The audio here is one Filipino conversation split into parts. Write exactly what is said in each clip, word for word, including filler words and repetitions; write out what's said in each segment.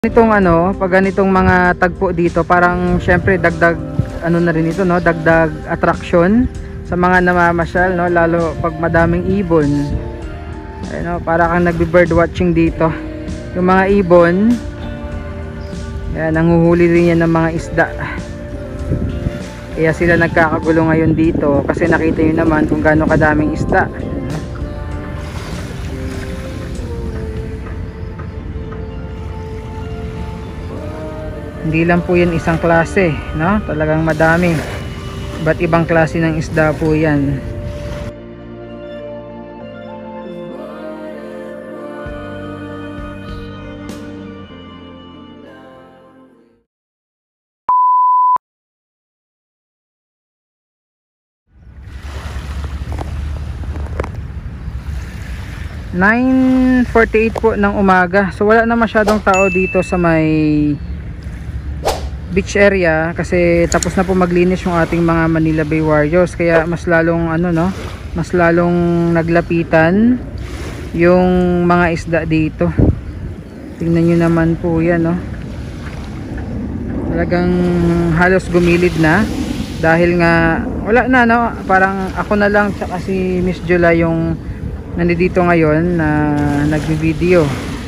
Ganitong ano, pag ganitong mga tagpo dito, parang syempre dagdag ano na rin ito, no, dagdag attraction sa mga namamasyal, no, lalo pag madaming ibon. Ayun, no, para kang nagbi-bird watching dito. Yung mga ibon, yan, nanguhuli rin yan ng mga isda. Kaya sila nagkakagulo ngayon dito kasi nakita nyo naman kung gaano kadaming isda. Hindi lang po yan isang klase, no? Talagang madami. Iba't ibang klase ng isda po yan. nine forty-eight po ng umaga. So wala na masyadong tao dito sa may beach area kasi tapos na po maglinis yung ating mga Manila Bay Warriors, kaya mas lalong ano, no, mas lalong naglapitan yung mga isda dito. Tingnan nyo naman po yan, no, talagang halos gumilid na dahil nga wala na, no, parang ako na lang tsaka si Miss July yung nandito ngayon na nagbi-video.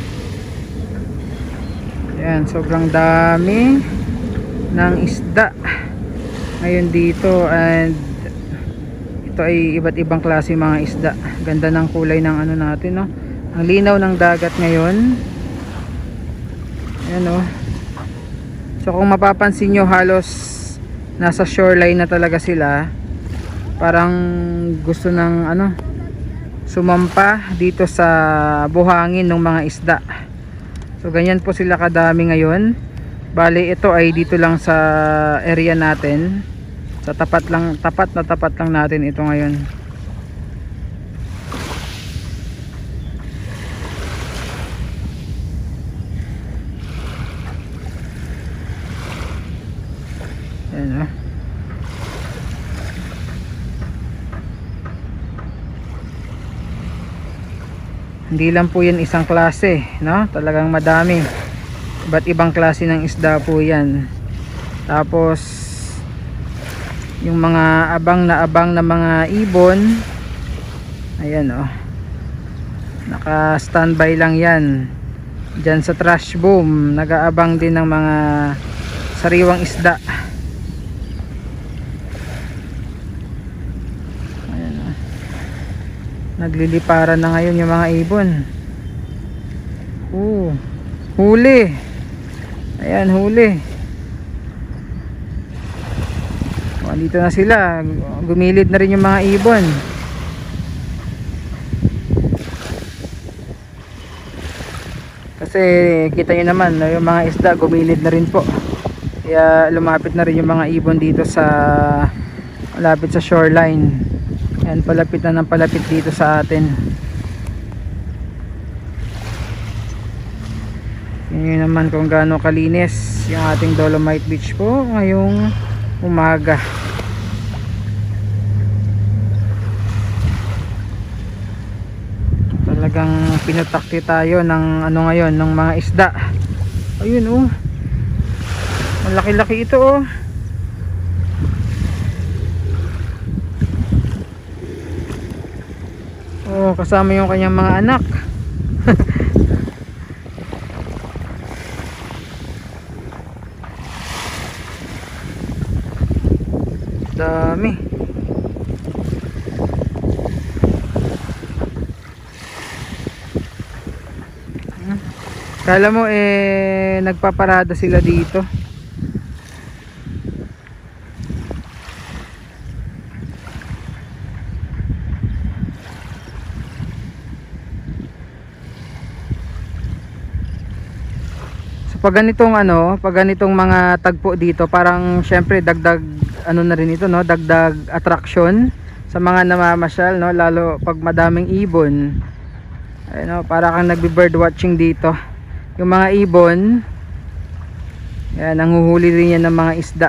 Ayan, sobrang dami ng isda ngayon dito, and ito ay iba't ibang klase mga isda. Ganda ng kulay ng ano natin, no, ang linaw ng dagat ngayon. Ayan, oh. So kung mapapansin nyo, halos nasa shoreline na talaga sila. Parang gusto ng ano, sumampa dito sa buhangin ng mga isda. So ganyan po sila kadami ngayon. Bali ito ay dito lang sa area natin, sa tapat lang, tapat na tapat lang natin ito ngayon. Ayan, oh. Hindi lang po yan isang klase, no, talagang madami. Iba't ibang klase ng isda po yan. Tapos yung mga abang na abang na mga ibon, ayan, oh, naka standby lang yan dyan sa trash boom, nag-aabang din ng mga sariwang isda. Ayan, oh. Nagliliparan na ngayon yung mga ibon. Oo, huli. Ayan, huli. O, dito na sila. Gumilid na rin yung mga ibon. Kasi kita nyo naman, no, yung mga isda gumilid na rin po. Kaya lumapit na rin yung mga ibon dito sa malapit sa shoreline. Ayan, palapit na ng palapit dito sa atin. Yun naman kung gaano kalinis yung ating Dolomite Beach po ngayong umaga. Talagang pinutakti tayo ng ano ngayon, ng mga isda. Ayun, oh, malaki-laki ito, oh. Oh, kasama yung kanyang mga anak. Dami. Kala mo eh nagpaparada sila dito. Pag ganitong ano, pag ganitong mga tagpo dito, parang syempre dagdag ano na rin ito, no, dagdag attraction sa mga namamasyal, no, lalo pag madaming ibon. Ayun, no, para kang nagbi-bird watching dito. Yung mga ibon, yan, nanguhuli rin yan ng mga isda.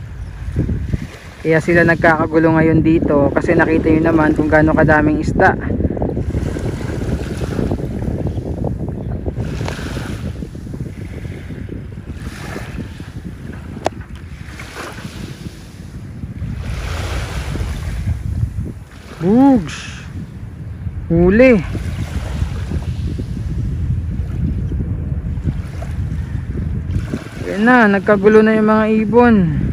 Kaya sila nagkakagulo ngayon dito kasi nakita nyo naman kung gaano kadaming isda. Hugs. Huli. Yan na, nagkagulo na yung mga ibon.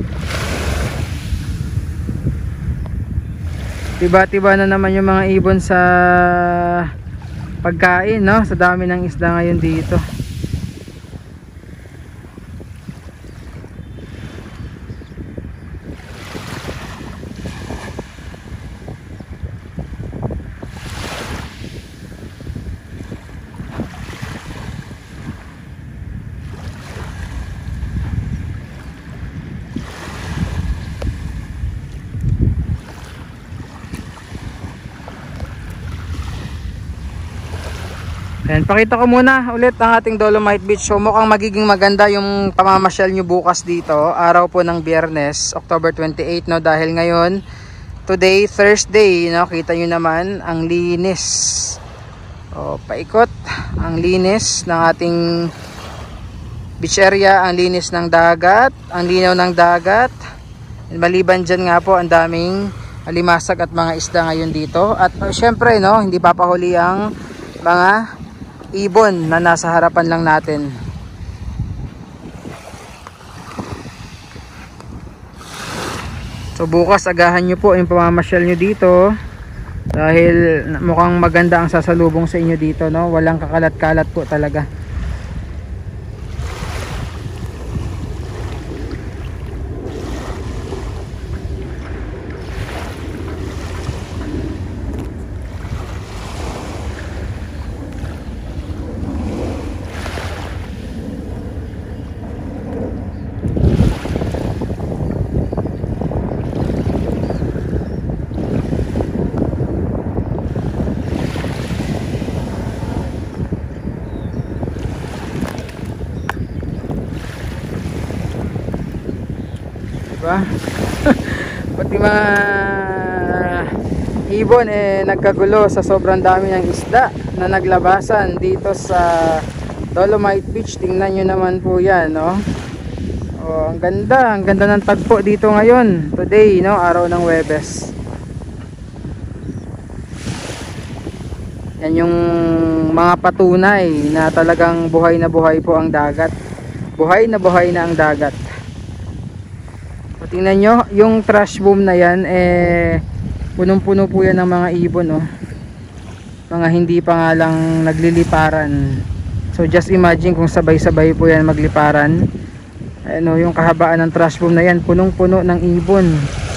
Tiba-tiba na naman yung mga ibon sa pagkain, no? Sa dami ng isda ngayon dito. Ayan, pakita ko muna ulit ang ating Dolomite Beach. So mukhang magiging maganda yung pamamasyal nyo bukas dito. Araw po ng Biyernes, October twenty-eight, no? Dahil ngayon, today, Thursday, no? Kita nyo naman, ang linis. O, paikot, ang linis ng ating beach area, ang linis ng dagat, ang linaw ng dagat. And maliban dyan nga po, ang daming alimasag at mga isda ngayon dito. At uh, syempre, no? Hindi papahuli ang mga ibon na nasa harapan lang natin. So bukas agahan nyo po yung pamamasyal nyo dito dahil mukhang maganda ang sasalubong sa inyo dito, no? Walang kakalat-kalat po talaga. Diba? Pati mga ibon eh nagkagulo sa sobrang dami ng isda na naglabasan dito sa Dolomite Beach. Tingnan nyo naman po yan, no? Oh, ang ganda, ang ganda ng tagpo dito ngayon, today, no? Araw ng Huwebes. Yan yung mga patunay na talagang buhay na buhay po ang dagat. Buhay na buhay na ang dagat. Tingnan nyo, yung trash boom na yan, eh, punong-puno po yan ng mga ibon, oh. Mga hindi pa nga lang nagliliparan. So just imagine kung sabay-sabay po yan magliparan. Ano, yung kahabaan ng trash boom na yan, punong-puno ng ibon.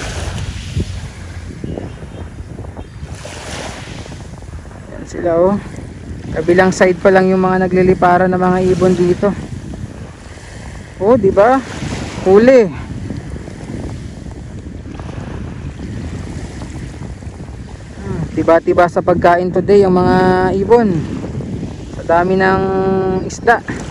Yan sila, oh. Kabilang side pa lang yung mga nagliliparan ng mga ibon dito. Oh, di ba? Huli. Tiba-tiba sa pagkain today ang mga ibon sa dami ng isda.